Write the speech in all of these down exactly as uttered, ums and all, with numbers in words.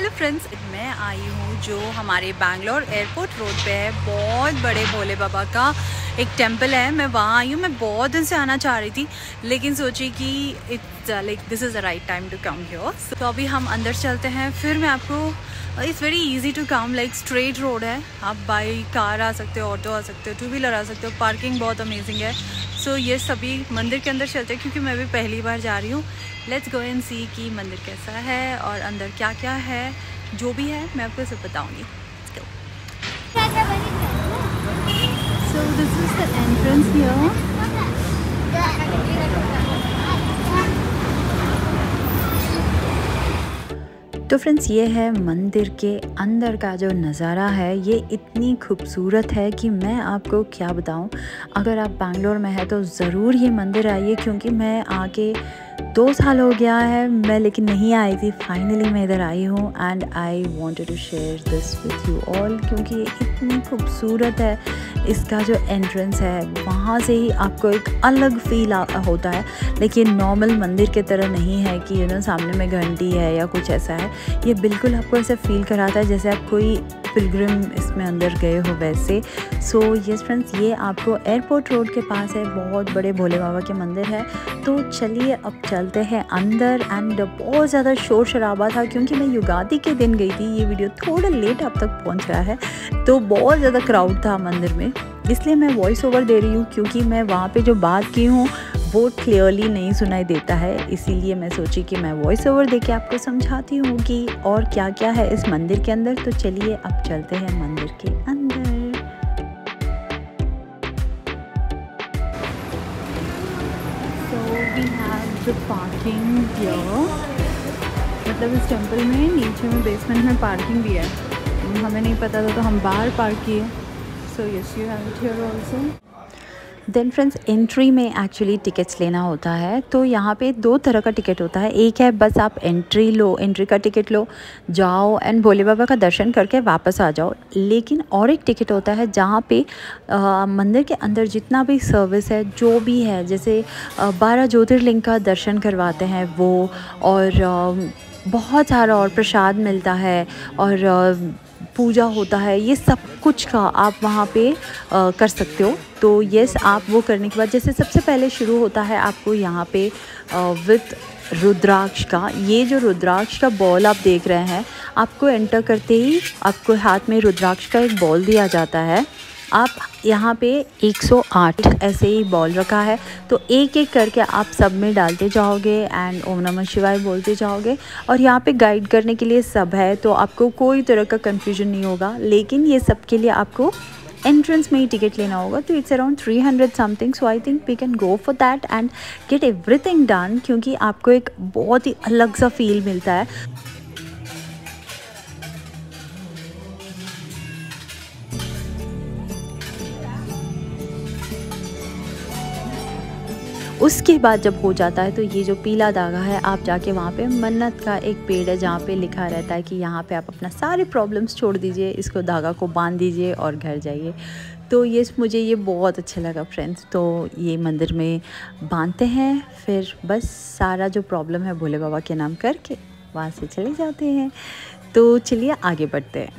Hello friends, मैं आई हूँ जो हमारे बैंगलोर एयरपोर्ट रोड पे है। बहुत बड़े भोले बाबा का एक टेंपल है। मैं वहाँ आई हूँ। मैं बहुत दिन से आना चाह रही थी, लेकिन सोची कि it's like this is the right time to come here. तो अभी हम अंदर चलते हैं, फिर मैं आपको it's very easy to come, like straight road है। आप बाई कार आ सकते हो, ऑटो आ सकते हो, टू व्हीलर आ सकते हो। पार्किंग बहुत अमेजिंग है। सो so, ये सभी मंदिर के अंदर चलते हैं क्योंकि मैं भी पहली बार जा रही हूँ। लेट्स गो एंड सी कि मंदिर कैसा है और अंदर क्या क्या है। जो भी है मैं आपको सब बताऊंगी। So this is the entrance here. तो फ्रेंड्स, ये है मंदिर के अंदर का जो नज़ारा है। ये इतनी खूबसूरत है कि मैं आपको क्या बताऊं। अगर आप बैंगलोर में है तो ज़रूर ये मंदिर आइए, क्योंकि मैं आके दो साल हो गया है मैं, लेकिन नहीं आई थी। फाइनली मैं इधर आई हूँ and I wanted to share this with you all, क्योंकि ये इतनी खूबसूरत है। इसका जो एंट्रेंस है वहाँ से ही आपको एक अलग फील होता है, लेकिन नॉर्मल मंदिर की तरह नहीं है कि यू नो सामने में घंटी है या कुछ ऐसा है। ये बिल्कुल आपको ऐसा फील कराता है जैसे आप कोई पिलग्रिम इसमें अंदर गए हो वैसे। सो यस फ्रेंड्स, ये आपको एयरपोर्ट रोड के पास है। बहुत बड़े भोले बाबा के मंदिर है। तो चलिए अब चलते हैं अंदर। एंड बहुत ज़्यादा शोर शराबा था क्योंकि मैं युगादी के दिन गई थी। ये वीडियो थोड़ा लेट आप तक पहुंच रहा है, तो बहुत ज़्यादा क्राउड था मंदिर में, इसलिए मैं वॉइस ओवर दे रही हूँ, क्योंकि मैं वहाँ पे जो बात की हूँ वो क्लियरली नहीं सुनाई देता है। इसीलिए मैं सोची कि मैं वॉइस ओवर देके आपको समझाती हूँ कि और क्या क्या है इस मंदिर के अंदर। तो चलिए अब चलते हैं मंदिर के अंदर। So we have the parking here. मतलब इस टेंपल में नीचे में बेसमेंट में पार्किंग भी है। हमें नहीं पता था तो हम बाहर पार्क किए। So yes, you have it here also. Then friends, entry में एक्चुअली टिकट्स लेना होता है। तो यहाँ पे दो तरह का टिकट होता है। एक है बस आप एंट्री लो, एंट्री का टिकट लो, जाओ एंड भोले बाबा का दर्शन करके वापस आ जाओ। लेकिन और एक टिकट होता है जहाँ पे आ, मंदिर के अंदर जितना भी सर्विस है, जो भी है, जैसे बारह ज्योतिर्लिंग का दर्शन करवाते हैं वो, और आ, बहुत सारा और प्रसाद मिलता है और आ, पूजा होता है। ये सब कुछ का आप वहाँ पे आ, कर सकते हो। तो यस, आप वो करने के बाद जैसे सबसे पहले शुरू होता है आपको यहाँ पे विथ रुद्राक्ष का। ये जो रुद्राक्ष का बॉल आप देख रहे हैं, आपको एंटर करते ही आपको हाथ में रुद्राक्ष का एक बॉल दिया जाता है। आप यहाँ पे एक सौ आठ ऐसे ही बॉल रखा है, तो एक एक करके आप सब में डालते जाओगे एंड ओम नमः शिवाय बोलते जाओगे। और यहाँ पे गाइड करने के लिए सब है, तो आपको कोई तरह का कंफ्यूजन नहीं होगा। लेकिन ये सब के लिए आपको एंट्रेंस में ही टिकट लेना होगा। तो it's around three hundred something. So I think we can go for that and get everything done, क्योंकि आपको एक बहुत ही अलग सा फील मिलता है। उसके बाद जब हो जाता है तो ये जो पीला धागा है, आप जाके वहाँ पे मन्नत का एक पेड़ है जहाँ पे लिखा रहता है कि यहाँ पे आप अपना सारे प्रॉब्लम्स छोड़ दीजिए, इसको धागा को बांध दीजिए और घर जाइए। तो ये मुझे ये बहुत अच्छा लगा फ्रेंड्स। तो ये मंदिर में बांधते हैं, फिर बस सारा जो प्रॉब्लम है भोले बाबा के नाम करके वहाँ से चले जाते हैं। तो चलिए आगे बढ़ते हैं।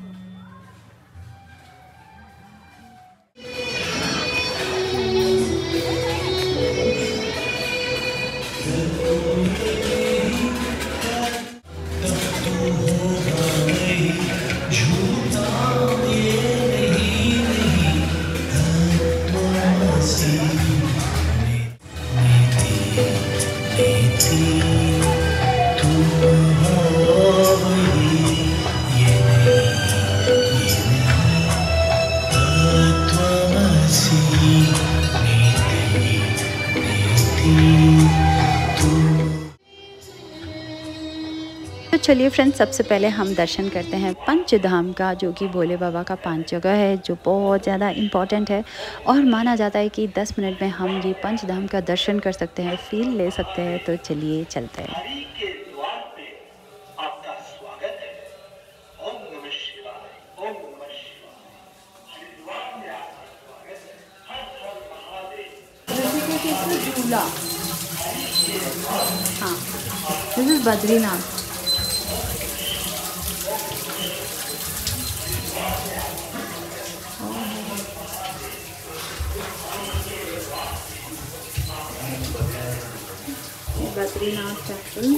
तो चलिए फ्रेंड्स, सबसे पहले हम दर्शन करते हैं पंचधाम का, जो कि भोले बाबा का पांच जगह है, जो बहुत ज़्यादा इम्पॉर्टेंट है। और माना जाता है कि दस मिनट में हम ये पंचधाम का दर्शन कर सकते हैं, फील ले सकते हैं। तो चलिए चलते हैं। झूला, हाँ, this is Badrinath. Badrinath temple,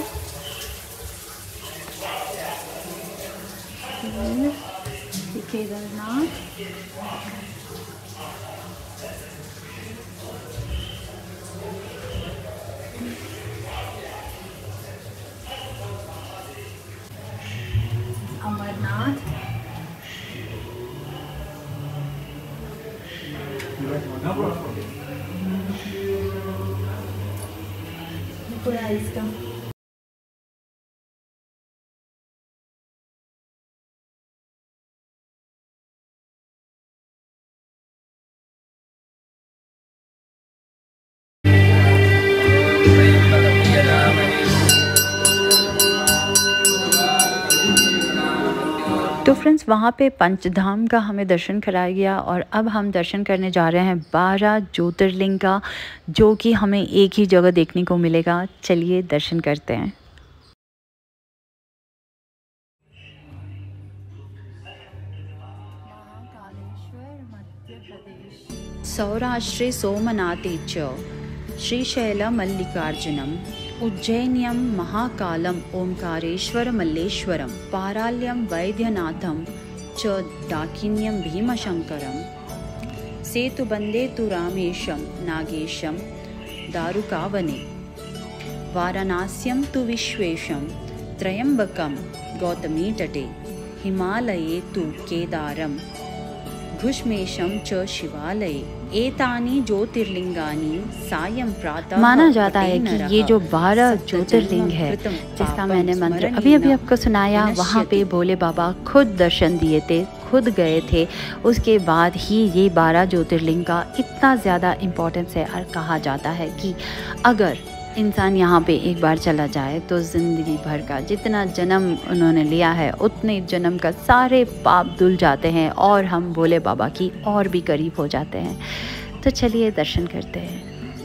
Kedarnath, Amarnath, पूरा इसका तो फ्रेंड्स वहाँ पे पंचधाम का हमें दर्शन कराया गया और अब हम दर्शन करने जा रहे हैं बारह ज्योतिर्लिंग का, जो कि हमें एक ही जगह देखने को मिलेगा। चलिए दर्शन करते हैं। सौराष्ट्रे सोमनाथे च श्रीशैलमल्लिकार्जुनम्, उज्जैन्यं महाकालम् ओंकारेश्वरमल्लेश्वरं, पाराल्यं वैद्यनाथं च दाकिन्यं भीमशंकरं, सेतुबन्धे तु रामेशं नागेशं दारुकावने, वाराणस्यं तु विश्वेशं त्र्यंबकं गौतमी तटे, हिमालये तु केदारं घुष्मेशं च शिवालये, एतानि ज्योतिर्लिंगानि सायं प्रातः। माना जाता है कि ये जो बारह ज्योतिर्लिंग है जिसका मैंने मंत्र अभी अभी आपको सुनाया, वहाँ पे भोले बाबा खुद दर्शन दिए थे, खुद गए थे। उसके बाद ही ये बारह ज्योतिर्लिंग का इतना ज़्यादा इम्पोर्टेंस है और कहा जाता है कि अगर इंसान यहाँ पे एक बार चला जाए तो ज़िंदगी भर का जितना जन्म उन्होंने लिया है उतने जन्म का सारे पाप धुल जाते हैं और हम भोले बाबा की और भी करीब हो जाते हैं। तो चलिए दर्शन करते हैं।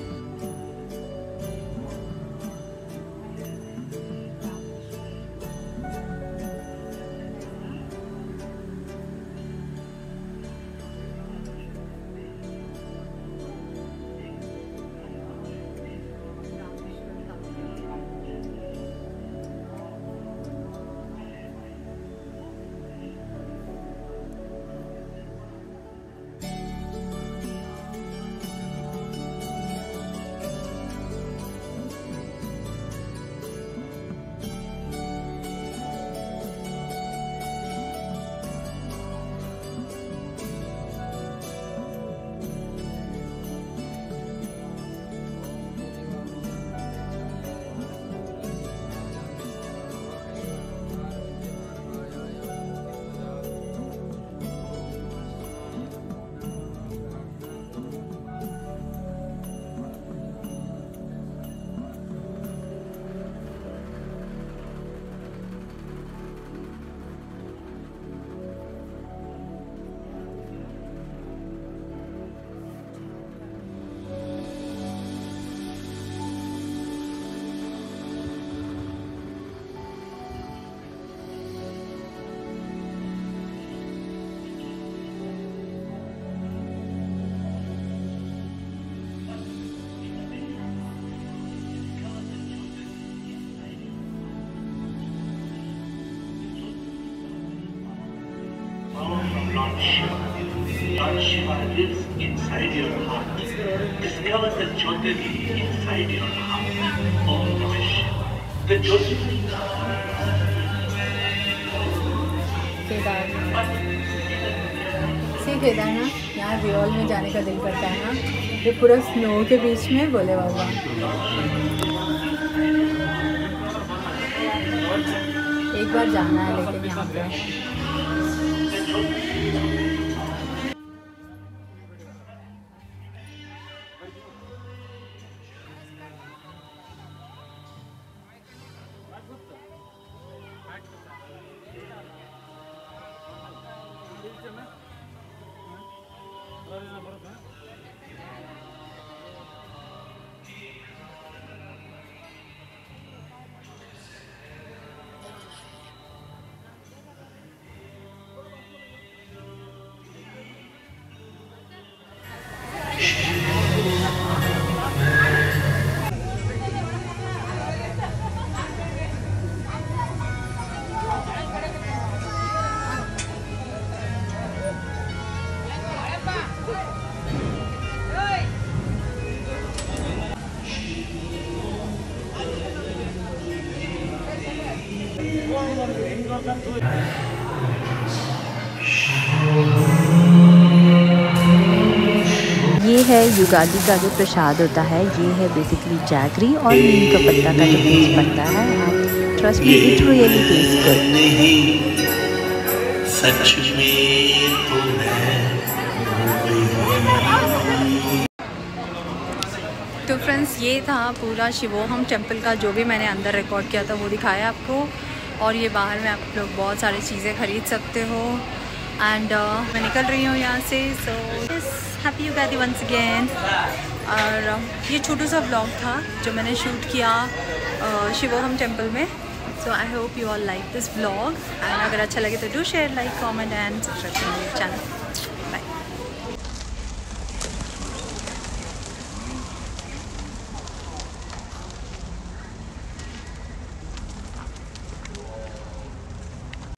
Lord Shiva. Lord Shiva lives inside your heart. Discover the Jyotirlinga inside your heart. Om Namah Shiva. The Jyotirlinga. Kedarnath, सी केदारनाथ, यहाँ रियल में जाने का दिल करता है ना। ये पूरा स्नो के बीच में भोले बाबा। एक बार जाना है लेकिन यहाँ पे ये है युगादि का जो प्रसाद होता है, ये है बेसिकली जैगरी और नीम का पत्ता का जो टेस्ट बनता है। आप trust me, it really taste good. सच में तो मैं तो फ्रेंड्स, ये था पूरा शिवोहम टेम्पल का जो भी मैंने अंदर रिकॉर्ड किया था वो दिखाया आपको। और ये बाहर में आप लोग बहुत सारी चीज़ें ख़रीद सकते हो। एंड uh, मैं निकल रही हूँ यहाँ से। So happy Yugadi once again. और uh, ये छोटू सा व्लॉग था जो मैंने शूट किया uh, शिवोहम टेम्पल में। So I hope you all like this vlog, and अगर अच्छा लगे तो do share, like, comment and subscribe to my channel.